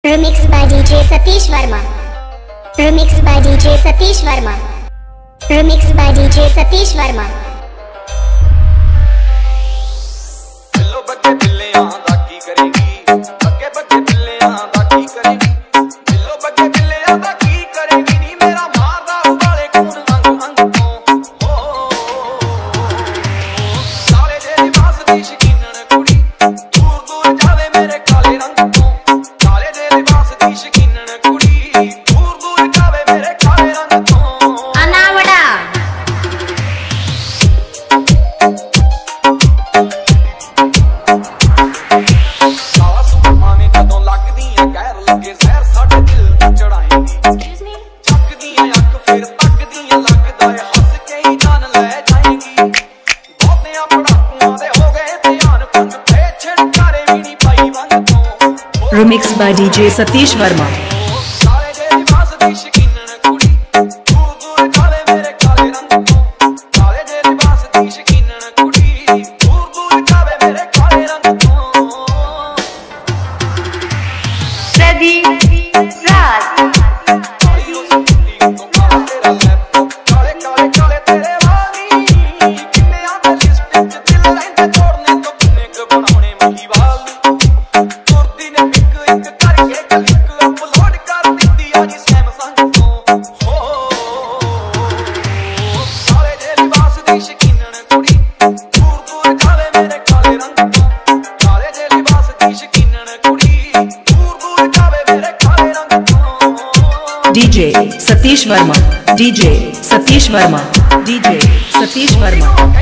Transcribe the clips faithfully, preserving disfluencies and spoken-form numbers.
Remix by D J Satish Verma. Remix by D J Satish Verma. Remix by D J Satish Verma. बिल्लो बच्चे बिल्लियां दा की करेगी, बच्चे बच्चे बिल्लियां दा की करेगी, बिल्लो बच्चे बिल्लियां दा की करेगी नी मेरा मारदा उबाले खून अंग अंग तो हो सारे दे लिबास दी शकीनन कुड़ी दूर दूर जावे मेरे काले रंग तो सारे दे लिबास दी शकीनन कुड़ी दूर दूर जावे मेरे काले रंग तो अनावड़ा Remix by D J Satish Verma. D J Satish Verma. D J Satish Verma. D J Satish Verma.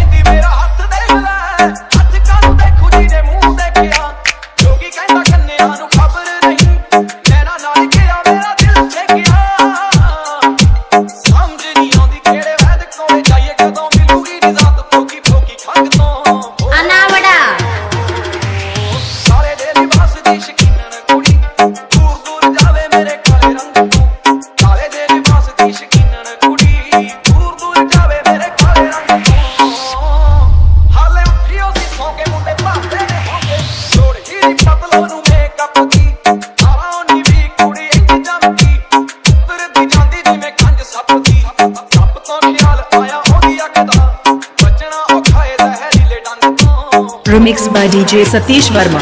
Remix by D J Satish Verma.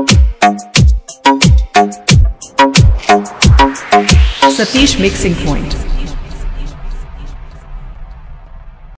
Satish Mixing Point.